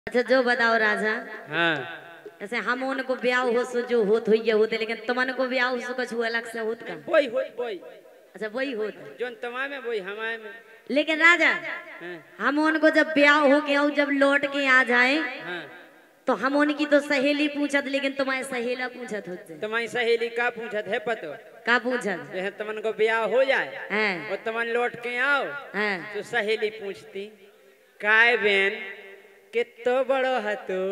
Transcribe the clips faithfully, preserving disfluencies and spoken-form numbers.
अच्छा जो बताओ राजा। हाँ ऐसे हम उनको ब्याह हो सो जो होत हुई होते, लेकिन तुमन को ब्याह हो सो कुछ अलग से होत का? वही हो वही अच्छा वही होत जोन तमा में वही हमारे में। लेकिन राजा हाँ हम उनको जब ब्याह हो के और जब लौट के आ जाए हाँ तो हम उनकी तो सहेली पूछत, लेकिन तुम्हारे सहेला पूछत होते। तुम्हारी सहेली का पूछत है पतो का पूछत? जैसे तुमन को ब्याह हो जाए हैं और तुमन लौट के आओ हैं तो सहेली पूछती काय बेन कितो बड़ो हतो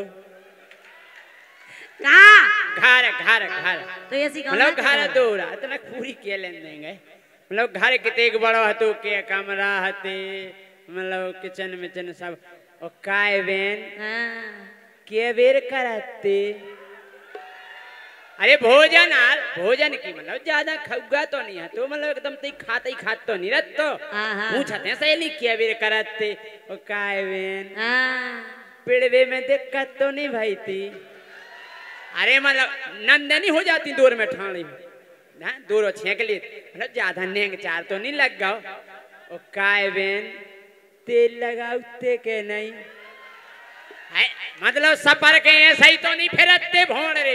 का घर घर घर तो ऐसी कौन मतलब घर दूर इतना पूरी के लेन देंगे मतलब घर कितने बड़ो हतो के कमरा हते मतलब किचन मिचन सब और काय बेन हाँ के बेर करते अरे भोजन आर भोजन की मतलब ज्यादा खौगा तो नहीं है तो मतलब एकदम ते खाते ही खात तो नहीं रहत तो हाँ पूछते हैं सहेली के बेर करते और काय बेन हाँ पिड़वे में दिक्कत तो नहीं भाई थी अरे मतलब नंदनी हो जाती दूर में ठाणी में ना दूर छेक ली मतलब ज्यादा नेंग चार तो नहीं लग गओ और काय बेन तेल लगाते के नहीं है मतलब सफर के ऐसा ही तो नहीं फिरते भोंड रे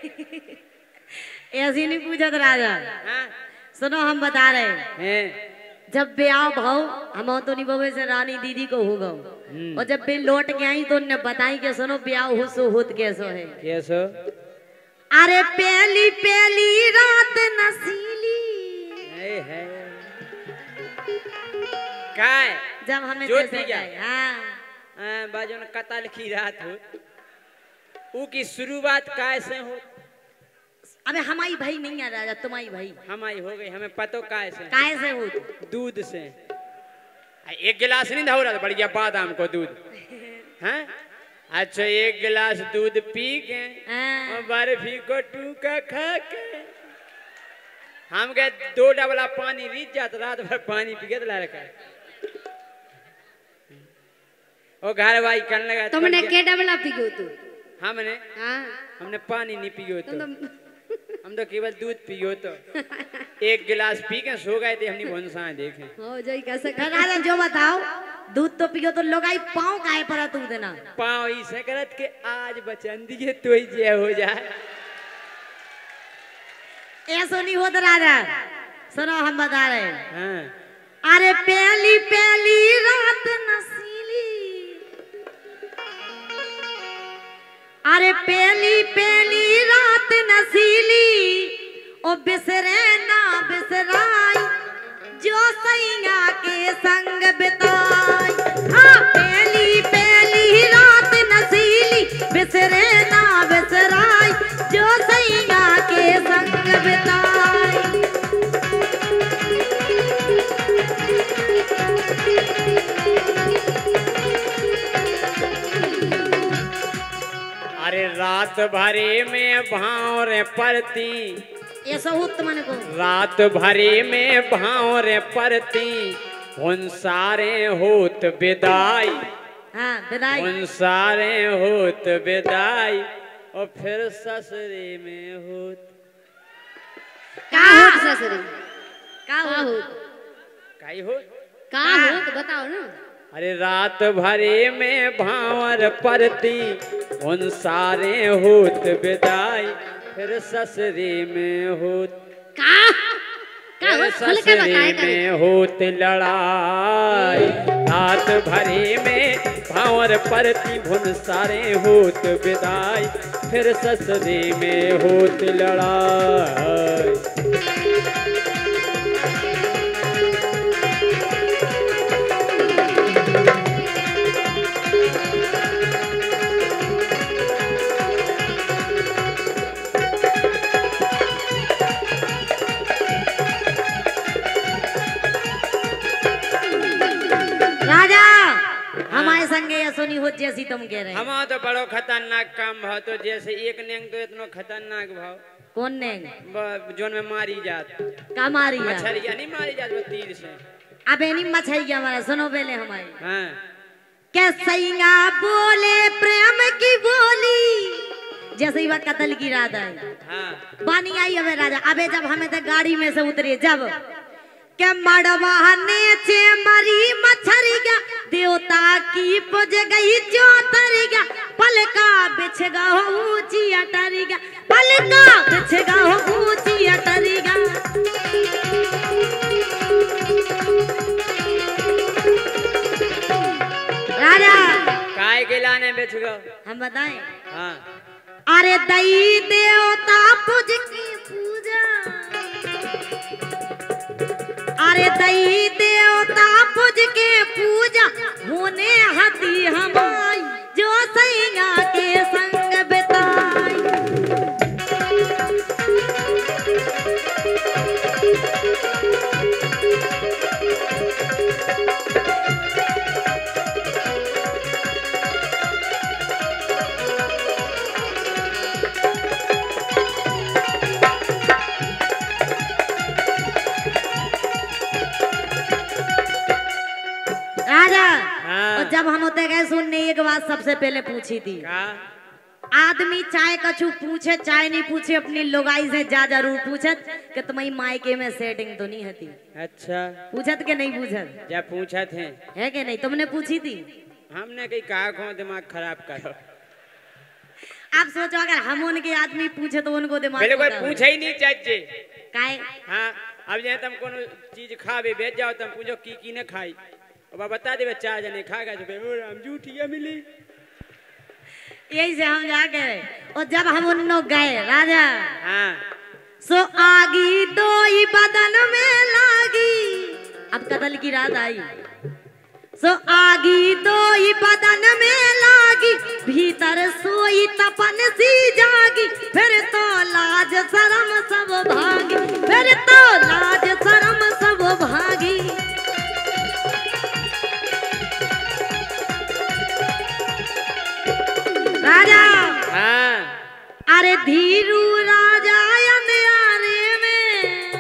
ऐसी नहीं पूछत राजा। हाँ सुनो हम बता रहे हैं जब ब्याह भाव हम तो नहीं बवे से रानी दीदी को हो गो और जब भी लौट के आई तो उन्हें बताई कि सुनो ब्याह हो सो होत कैसो है कैसो अरे पहली पहली रात नसीली है है काय जब हमें जोत कैसे दिया। गए, हाँ हाँ, बाजू ने कतल की रात हो ऊ की शुरुआत कैसे हो अबे हमारी भाई नहीं है राजा, तुम्हारी भाई हमारी हो गई हमें पतो कैसे कैसे हो दूध से एक गिलास नहीं धो रहा बढ़िया बादाम को दूध हाँ अच्छा एक गिलास दूध पी के हाँ। और बर्फी को टूका खा के हम गए दो डबला पानी रीत जाता रात भर पानी पी के तो लड़का और घर भाई करने लगा तुमने के डबला पियो तू? हमने हाँ हमने पानी नहीं पियो तो तुम हम तो केवल दूध पियो तो एक गिलास पी के सो गए थे हमने भोंसा देखे हो जाई कैसे राजा जो बताओ दूध तो पियो तो लोग आई पाँव काहे पर तू देना पाँव इसे करत के आज बचन दिए तो ही जय हो जाए ऐसा नहीं होता राजा। सुनो हम बता रहे हाँ अरे पहली पहली रात नसीली अरे पहली पहली रात नसीली ओ बिसरे ना बिसराई जो सैया के संग बिताई। हाँ पहली पहली रात नसीली बिसरे ना बिसराई जो सैया के संग बिताई। अरे रात भरे में भाव रे परती ऐसा होत मन को रात भरे में भाव रे परती उन सारे होत विदाई हाँ विदाई उन सारे होत विदाई और फिर ससुरे में होत का होत ससुरी का का हो होत काई होत का होत बताओ ना। अरे रात भरे में भावर परती उन सारे होत विदाई फिर ससुरे में होत का का फिर होत खुल के ससुरे बताए करे में होत लड़ाई रात भरे में भावर परती उन सारे होत विदाई फिर ससुरे में होत लड़ाई। राजा हमारे संगे ऐसा नहीं हो जैसी तुम कह रहे हैं। हमारा तो बड़ो खतरनाक काम भाव तो जैसे एक नेंग तो इतना खतरनाक भाव कौन ने ब- जोन में मारी जात का मारी है? मछलिया नहीं मारी जात वो तीर से अब नहीं मछली हमारा सुनो पहले हमारी हाँ क्या सैया बोले प्रेम की बोली जैसे ही वह कत्ल की रात है हाँ बानी आई अबे राजा अबे जब हमें तो गाड़ी में से उतरे जब के मड़वा नीचे मरी मछरिया देवता की पुज गई जो तरिगा पलका बिछ गो ऊंची अटरिगा पलका बिछ गो ऊंची अटरिगा। राजा काय के लाने बिछ गो हम बताएं। हाँ अरे दई देवता पुज की पूजा अरे दई देवता पुज के पूजा होने हती हमाई जो सैया के संग बिताई। राजा हाँ। और जब हम होते गए सुनने एक बात सबसे पहले पूछी थी का आदमी चाय कछु पूछे चाय नहीं पूछे अपनी लोगाई से जा जरूर पूछत कि तुम्हारी मायके में सेटिंग तो नहीं हती। अच्छा पूछत के नहीं पूछत जब पूछा थे है कि नहीं तुमने पूछी थी। हमने कहीं कहा को दिमाग खराब करो। आप सोचो अगर हम उनके आदमी पूछे तो उनको दिमाग पहले कोई पता हो। पूछा ही नहीं चाचे। काहे हाँ अब जैसे तुम कोनो चीज खावे बेच जाओ तुम पूछो की की ने खाई और बता दे चार जने खा गए तो ओ राम झूठिया मिली। यही से हम जाके और जब हम उन लोग गए राजा हाँ सो आगी दो ही बदन में लागी अब कतल की रात आई सो आगी दो ही बदन में लागी भीतर सोई तपन सी जागी फिर तो लाज शरम सब भागी फिर तो लाज शरम सब भागी। राजा हाँ अरे धीरू राजा अंधियारे में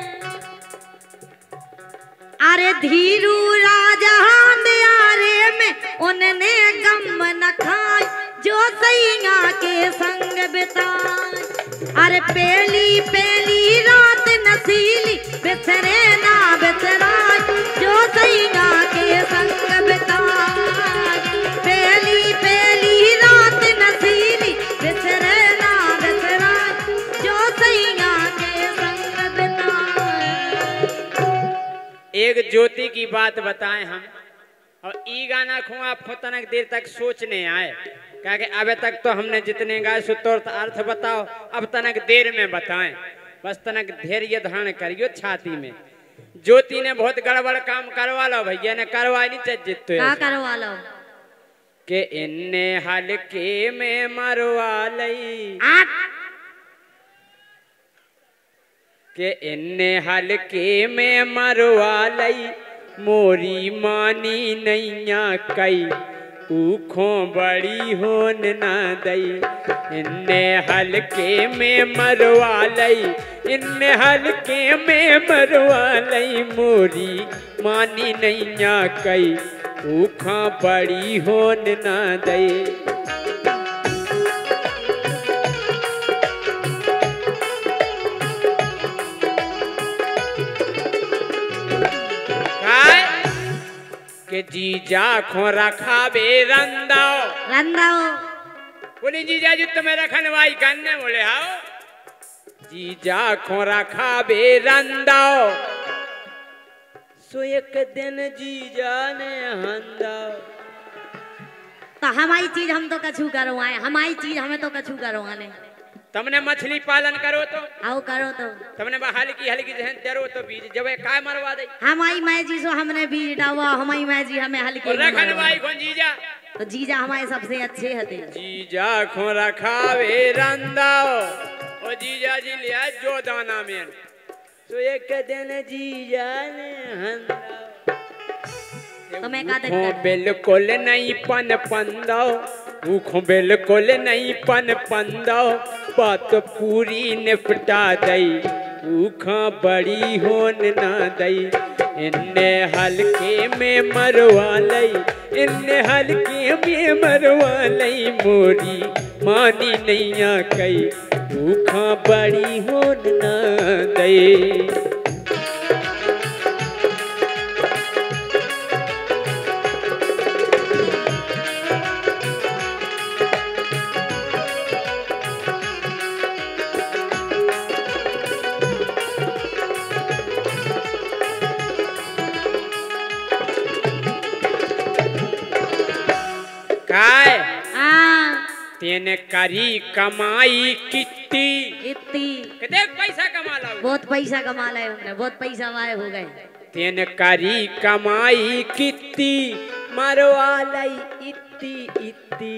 अरे धीरू राजा अंधियारे में उनने गम न खाई जो सैया के संग बिताई। अरे पहली पहली रात नसीली बिसरे ना बिसराई जो सैया के संग बिताई। पहली पहली रात नसीली बिसरे ना बिसराई जो सैया के संग बिताई। एक ज्योति की बात बताएं हम और ई गाना खो आप तनक देर तक सोचने आए क्या कि अबे तक तो हमने जितने गाए सुतोर अर्थ बताओ अब तनक देर में बताएं बस तनक धैर्य धारण करियो छाती में। ज्योति ने बहुत गड़बड़ काम करवा लो भैया ने करवा नहीं चाहिए तो का करवा लो के इन्ने हल्के में मरवा लई के इन्ने हल्के में मरवा लई मोरी मानी नैया कई ऊखों बड़ी होन ना दई। इन्ने हल्के में मरवा लई इन्ने हल्के में मरवा लई मोरी मानी नैया कई ऊखा बड़ी होन ना दई। के जीजा खो रखावे रंदाओ रंदाओ बोली जीजा जी तुम्हें रखनवाई करने बोले हाओ जीजा खो रखावे रंदाओ सो एक दिन जीजा ने हंदाओ तो हमारी चीज हम तो कछु करवाए हमारी चीज हमें तो कछु करवाने। तुमने मछली पालन करो तो आओ करो तो तुमने हल्की हल्की जहन जरो तो बीज जब काय मरवा दे हमारी मैं जी सो हमने बीज डावा हमारी मैं जी हमें हल्के रखनवाई कौन जीजा तो जीजा हमारे सबसे अच्छे हते। जीजा खो रखावे रंदाओ ओ जीजा जी लिया जो दाना में तो एक दिन जीजा ने हंदाओ तो मैं का खो बिल्कुल नहीं पन पंदाओ ऊखो बिल्कुल नहीं पन पंदाओ बात पूरी निपटा दई ऊखा बड़ी होन ना दई। इन्ने हल्के में मरवा लई इन्ने हल्के में मरवा लई मोरी मानी नैया कई ऊखा बड़ी होन ना दई। तेने करी कमाई कितनी इतनी कितने पैसा कमा ला बहुत पैसा कमा लाए हमने बहुत पैसा वाले हो गए तेने करी कमाई कितनी मरवा लाई इतनी इतनी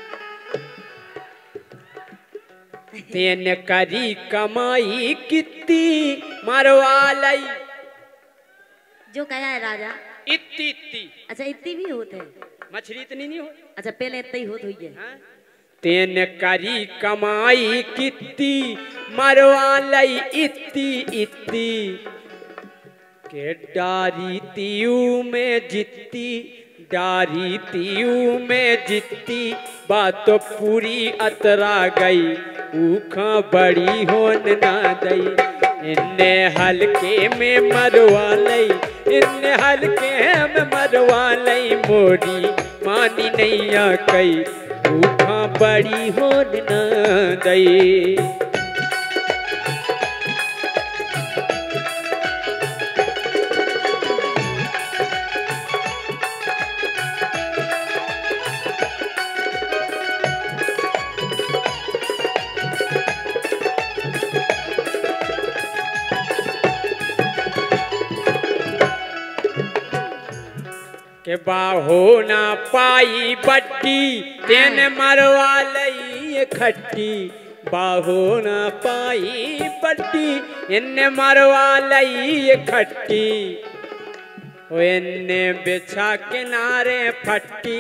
तेने करी कमाई कितनी मरवा लाई जो कहा है राजा इतनी इतनी अच्छा इतनी भी होते हैं मछली इतनी नहीं हो अच्छा पहले इतनी होत हुई है हाँ? तेने करी कमाई कितनी मरवा लाई इतनी इतनी के डारी तीयू में जितती डारी तीयू में जितती बात तो पूरी अतरा गई ऊखा बड़ी होन ना दई इन्ने हल्के में मरवा लई इन्ने हल्के में मरवा लई मोरी मानी नहीं आ कई ऊखा बड़ी होन ना दई के बाहो ना पाई बट्टी तेन मरवा लई खट्टी बाहो ना पाई बट्टी इन्ने मरवा लई खट्टी ओ इन्ने बिछा किनारे फट्टी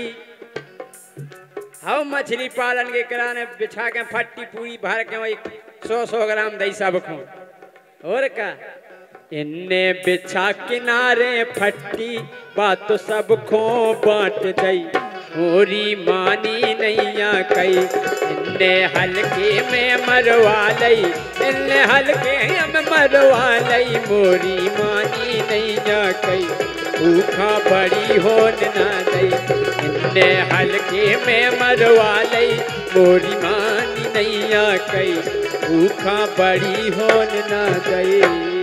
हम मछली पालन के कराने बिछा के फट्टी पूरी भर के वही सौ सौ ग्राम दही सब खो और का इन्ने बिछा किनारे फट्टी बात तो सब खो बांट दई मोरी मानी नैया कई इन्ने हल्के में मरवा लई इन्ने हल्के में मरवा लई मोरी मानी नैया कई ऊखा बड़ी होन ना दई इन्ने हल्के में मरवा लई मोरी मानी नैया कई ऊखा बड़ी होन ना दई।